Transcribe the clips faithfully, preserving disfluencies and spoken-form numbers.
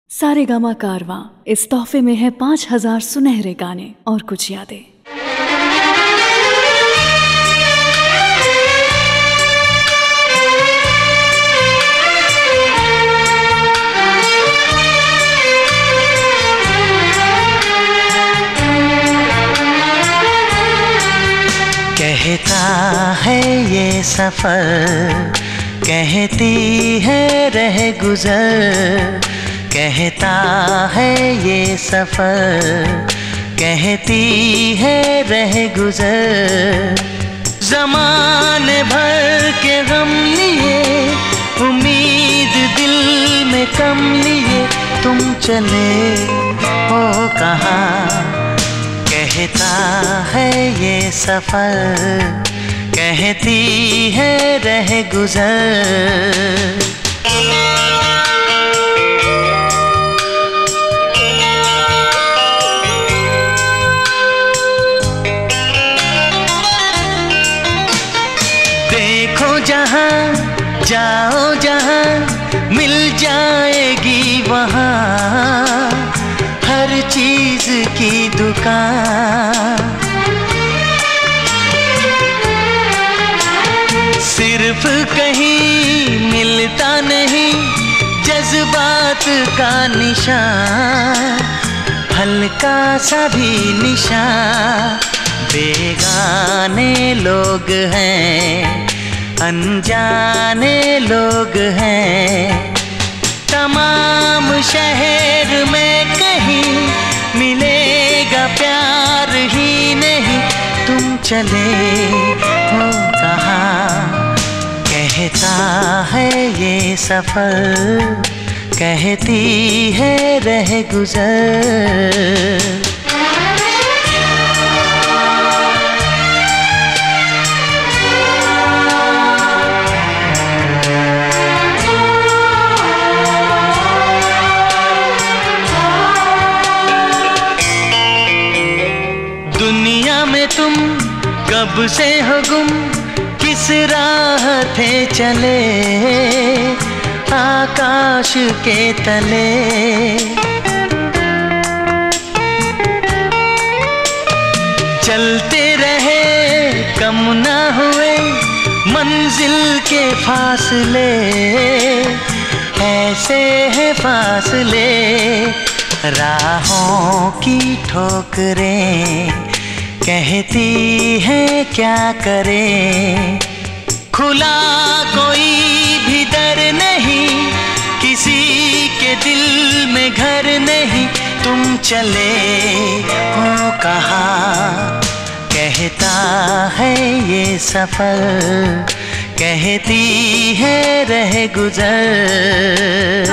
सारेगामा कारवां इस तोहफे में है पाँच हजार सुनहरे गाने और कुछ यादें। कहता है ये सफर, कहती है रह गुजर। कहता है ये सफर, कहती है रह गुजर। ज़माने भर के गम लिए, उम्मीद दिल में कम लिए, तुम चले हो कहाँ। कहता है ये सफर, कहती है रह गुजर। देखो जहाँ जाओ, जहाँ मिल जाएगी वहाँ हर चीज की दुकान। सिर्फ कहीं मिलता नहीं जज्बात का निशान, हल्का सा भी निशान। बेगाने लोग हैं, अनजाने लोग हैं। तमाम शहर में कहीं मिलेगा प्यार ही नहीं, तुम चले हो कहाँ। कहता है ये सफर, कहती है रह गुजर। दुनिया में तुम कब से हो गुम, किस राह थे चले आकाश के तले। चलते रहे कम ना हुए मंजिल के फासले, ऐसे है फासले। राहों की ठोकरें कहती है क्या करें। खुला कोई भी दर नहीं, किसी के दिल में घर नहीं, तुम चले हो कहाँ। कहता है ये सफर, कहती है रह गुजर।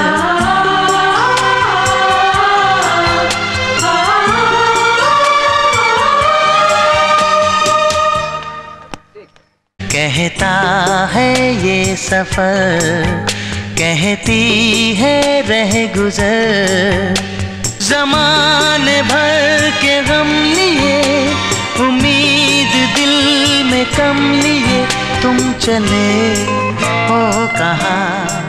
कहता है ये सफर, कहती है रह गुजर। ज़माने भर के गम लिए, उम्मीद दिल में कम लिए, तुम चले हो कहाँ।